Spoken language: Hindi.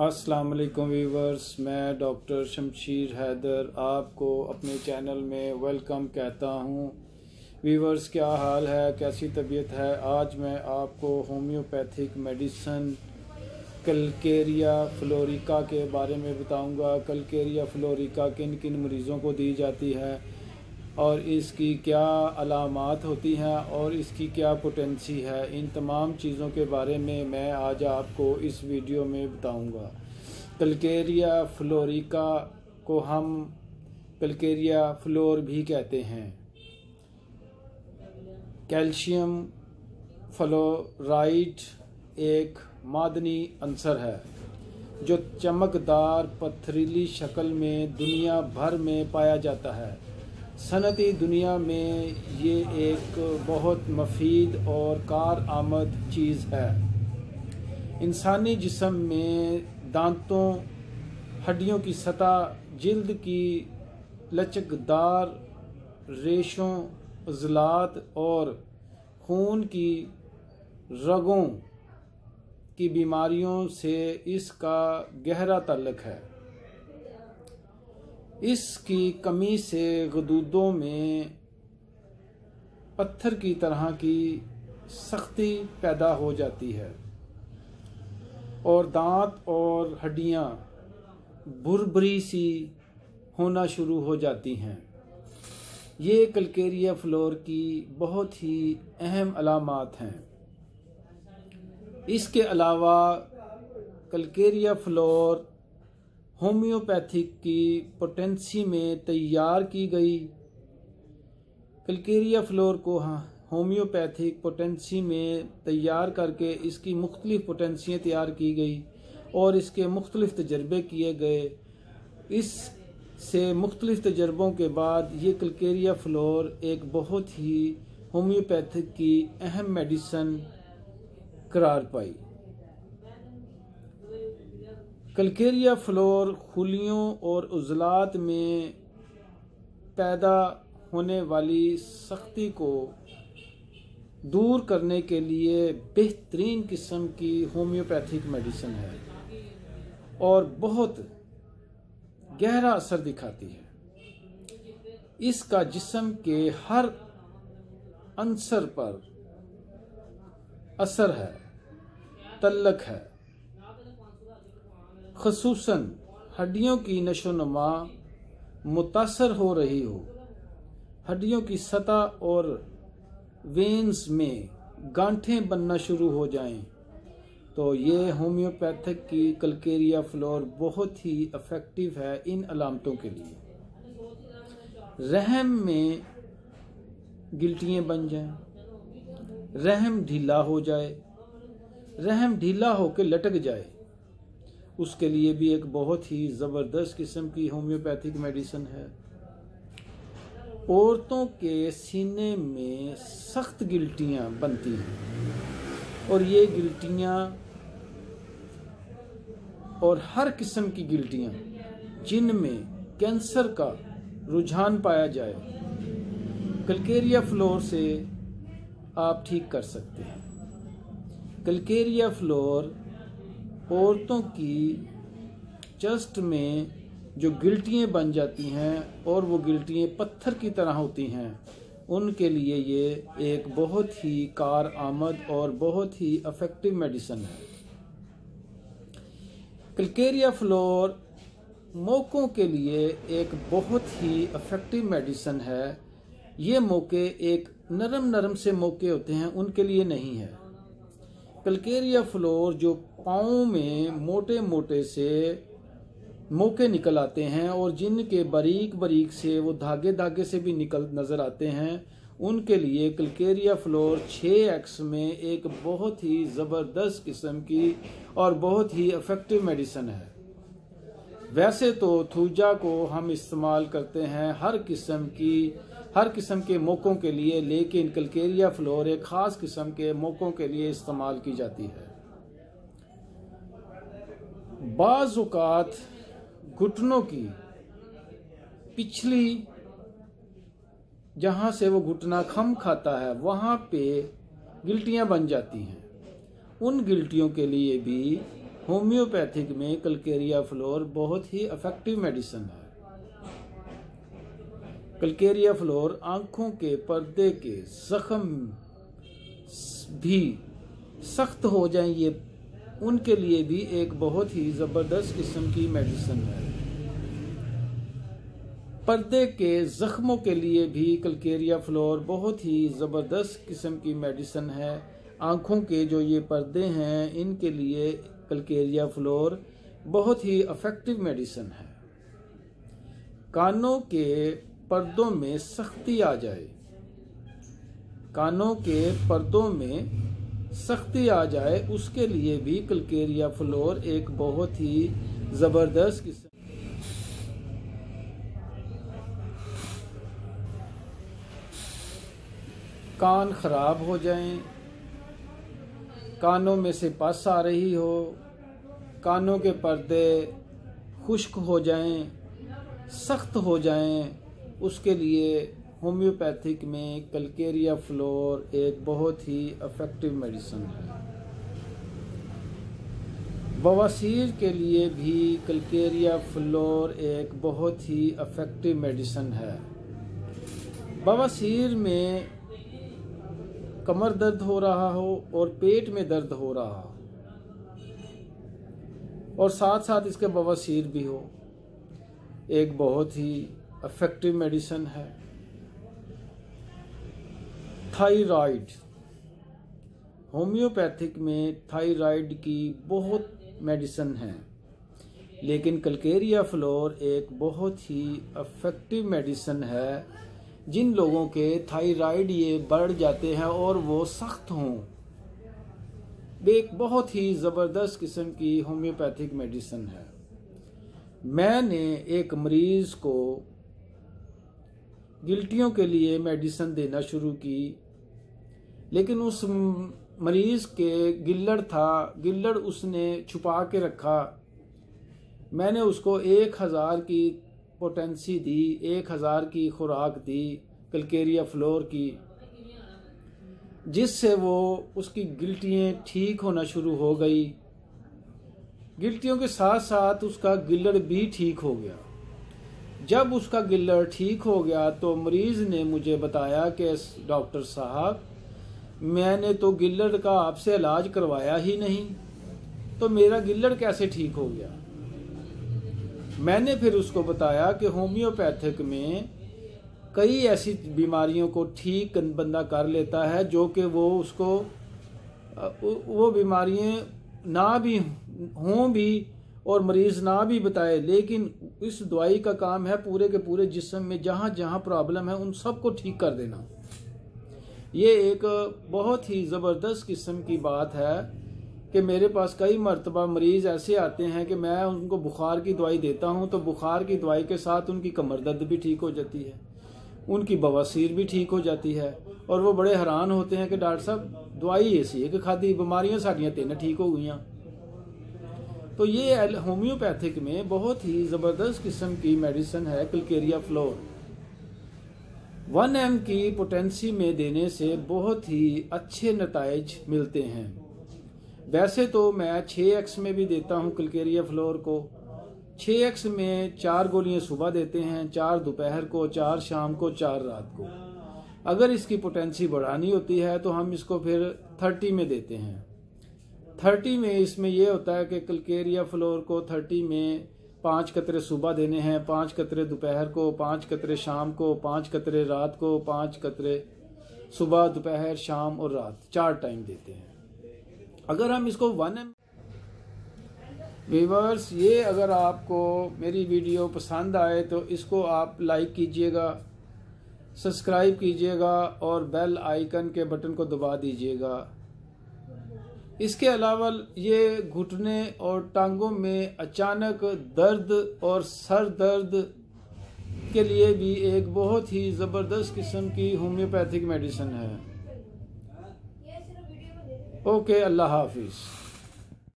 अस्सलाम वालेकुम व्यूवर्स, मैं डॉक्टर शमशीर हैदर आपको अपने चैनल में वेलकम कहता हूँ। व्यूवर्स, क्या हाल है, कैसी तबीयत है? आज मैं आपको होम्योपैथिक मेडिसन कलकेरिया फ्लोरिका के बारे में बताऊंगा। कलकेरिया फ्लोरिका किन किन मरीज़ों को दी जाती है और इसकी क्या अलामात होती हैं और इसकी क्या पोटेंसी है। इन तमाम चीज़ों के बारे में मैं आज आपको इस वीडियो में बताऊंगा। कलकेरिया फ्लोरिका को हम कलकेरिया फ्लोर भी कहते हैं। कैल्शियम फ्लोराइड एक मादनी अंसर है जो चमकदार पथरीली शक्ल में दुनिया भर में पाया जाता है। सनती दुनिया में ये एक बहुत मुफीद और कारआमद चीज़ है। इंसानी जिस्म में दांतों, हड्डियों की सतह, जिल्द की लचकदार रेशों, उज़लात और खून की रगों की बीमारियों से इसका गहरा ताल्लुक है। इसकी कमी से गदूदों में पत्थर की तरह की सख्ती पैदा हो जाती है और दांत और हड्डियां भुरभुरी सी होना शुरू हो जाती हैं। ये कलकेरिया फ्लोर की बहुत ही अहम अलामात हैं। इसके अलावा कलकेरिया फ्लोर होम्योपैथिक की पोटेंसी में तैयार की गई। कलकेरिया फ्लोर को होम्योपैथिक पोटेंसी में तैयार करके इसकी मुख्तलिफ पोटेंसियाँ तैयार की गई और इसके मुख्तलिफ तजर्बे किए गए। इससे मुख्तलिफ तजर्बों के बाद ये कलकेरिया फ्लोर एक बहुत ही होम्योपैथिक की अहम मेडिसन करार पाई। कलकेरिया फ्लोर खुलियों और उज़लात में पैदा होने वाली सख्ती को दूर करने के लिए बेहतरीन किस्म की होम्योपैथिक मेडिसिन है और बहुत गहरा असर दिखाती है। इसका जिस्म के हर अंसर पर असर है, तल्लक है। ख़ुसूसन हड्डियों की नशोनुमा मुतासर हो रही हो, हड्डियों की सतह और वेन्स में गांठें बनना शुरू हो जाएं, तो ये होम्योपैथिक की कलकेरिया फ्लोर बहुत ही इफ़ेक्टिव है इन अलामतों के लिए। रहम में गिल्टियाँ बन जाएं, रहम ढीला हो जाए, रहम ढीला होकर लटक जाए, उसके लिए भी एक बहुत ही ज़बरदस्त किस्म की होम्योपैथिक मेडिसिन है। औरतों के सीने में सख्त गिल्टियाँ बनती हैं और ये गिल्टियाँ और हर किस्म की गिल्टियाँ जिनमें कैंसर का रुझान पाया जाए, कलकेरिया फ्लोर से आप ठीक कर सकते हैं। कलकेरिया फ्लोर औरतों की चेस्ट में जो गिल्टियाँ बन जाती हैं और वो गिल्टियाँ पत्थर की तरह होती हैं, उनके लिए ये एक बहुत ही कारआमद और बहुत ही इफ़ेक्टिव मेडिसिन है। कलकेरिया फ्लोर मौकों के लिए एक बहुत ही इफ़ेक्टिव मेडिसिन है। ये मौके एक नरम से मौके होते हैं, उनके लिए नहीं है। कलकेरिया फ्लोर जो पाँव में मोटे मोटे से मौके निकल आते हैं और जिनके बारीक से वो धागे से भी निकल नज़र आते हैं, उनके लिए कलकेरिया फ्लोर 6x में एक बहुत ही ज़बरदस्त किस्म की और बहुत ही इफ़ेक्टिव मेडिसिन है। वैसे तो थूजा को हम इस्तेमाल करते हैं हर किस्म के मौकों के लिए, लेकिन कलकेरिया फ्लोर एक ख़ास किस्म के मौकों के लिए इस्तेमाल की जाती है। बाज़ औक़ात घुटनों की पिछली, जहाँ से वो घुटना खम खाता है, वहाँ पे गिल्टियाँ बन जाती हैं। उन गिल्टियों के लिए भी होम्योपैथिक में कलकेरिया फ्लोर बहुत ही इफेक्टिव मेडिसिन है। कलकेरिया फ्लोर आंखों के पर्दे के जख्म भी सख्त हो जाएं, ये उनके लिए भी एक बहुत ही ज़बरदस्त किस्म की मेडिसिन है। पर्दे के जख्मों के लिए भी कलकेरिया फ्लोर बहुत ही ज़बरदस्त किस्म की मेडिसिन है। आँखों के जो ये पर्दे हैं इनके लिए कलकेरिया फ्लोर बहुत ही इफेक्टिव मेडिसिन है। कानों के पर्दों में सख्ती आ जाए, कानों के पर्दों में सख्ती आ जाए, उसके लिए भी कलकेरिया फ्लोर एक बहुत ही ज़बरदस्त किस्म। कान खराब हो जाएं, कानों में से पस आ रही हो, कानों के पर्दे खुश्क हो जाएं, सख्त हो जाएं, उसके लिए होम्योपैथिक में कलकेरिया फ्लोर एक बहुत ही इफेक्टिव मेडिसिन है। बवासीर के लिए भी कलकेरिया फ्लोर एक बहुत ही इफेक्टिव मेडिसिन है। बवासीर में कमर दर्द हो रहा हो और पेट में दर्द हो रहा हो और साथ साथ इसके बवासीर भी हो, एक बहुत ही इफेक्टिव मेडिसिन है। थायराइड, होम्योपैथिक में थायराइड की बहुत मेडिसिन है, लेकिन कलकेरिया फ्लोर एक बहुत ही इफेक्टिव मेडिसिन है। जिन लोगों के थायराइड ये बढ़ जाते हैं और वो सख्त हों, एक बहुत ही ज़बरदस्त किस्म की होम्योपैथिक मेडिसिन है। मैंने एक मरीज़ को गिल्टियों के लिए मेडिसिन देना शुरू की, लेकिन उस मरीज़ के गिल्लड़ था, गिल्लड़ उसने छुपा के रखा। मैंने उसको 1000 की पोटेंसी दी, 1000 की खुराक दी कलकेरिया फ्लोर की, जिससे वो उसकी गिल्टियाँ ठीक होना शुरू हो गई। गिल्टियों के साथ साथ उसका गिल्लड़ भी ठीक हो गया। जब उसका गिल्लड़ ठीक हो गया तो मरीज़ ने मुझे बताया कि डॉक्टर साहब, मैंने तो गिल्लड़ का आपसे इलाज करवाया ही नहीं, तो मेरा गिल्लड़ कैसे ठीक हो गया। मैंने फिर उसको बताया कि होम्योपैथिक में कई ऐसी बीमारियों को ठीक बंदा कर लेता है जो कि वो बीमारियां ना भी हों भी और मरीज़ ना भी बताए, लेकिन इस दवाई का काम है पूरे के पूरे जिस्म में जहाँ जहाँ प्रॉब्लम है उन सबको ठीक कर देना। ये एक बहुत ही ज़बरदस्त किस्म की बात है कि मेरे पास कई मरतबा मरीज़ ऐसे आते हैं कि मैं उनको बुखार की दवाई देता हूं तो बुखार की दवाई के साथ उनकी कमर दर्द भी ठीक हो जाती है, उनकी बवासीर भी ठीक हो जाती है, और वो बड़े हैरान होते हैं कि डॉक्टर साहब दवाई ऐसी है कि खादी बीमारियां साड़ियाँ 3 ठीक हो गई। तो ये होम्योपैथिक में बहुत ही ज़बरदस्त किस्म की मेडिसिन है कलकेरिया फ्लोर। 1 mg की पोटेंसी में देने से बहुत ही अच्छे नताइज मिलते हैं। वैसे तो मैं 6x में भी देता हूँ कलकेरिया फ्लोर को। 6x में 4 गोलियां सुबह देते हैं, 4 दोपहर को, 4 शाम को, 4 रात को। अगर इसकी पोटेंसी बढ़ानी होती है तो हम इसको फिर 30 में देते हैं। 30 में इसमें यह होता है कि कलकेरिया फ्लोर को 30 में 5 कतरे सुबह देने हैं, 5 कतरे दोपहर को, 5 कतरे शाम को, 5 कतरे रात को, 5 कतरे सुबह, दोपहर, शाम और रात, 4 टाइम देते हैं। अगर हम इसको 1 mg व्यूअर्स, ये अगर आपको मेरी वीडियो पसंद आए तो इसको आप लाइक कीजिएगा, सब्सक्राइब कीजिएगा और बेल आइकन के बटन को दबा दीजिएगा। इसके अलावा ये घुटने और टांगों में अचानक दर्द और सर दर्द के लिए भी एक बहुत ही ज़बरदस्त किस्म की होम्योपैथिक मेडिसिन है। ओके, अल्लाह हाफिज़।